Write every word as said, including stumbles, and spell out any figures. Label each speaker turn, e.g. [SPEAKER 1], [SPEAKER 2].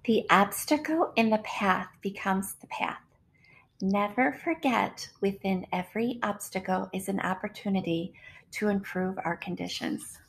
[SPEAKER 1] The obstacle in the path becomes the path. Never forget, within every obstacle is an opportunity to improve our conditions.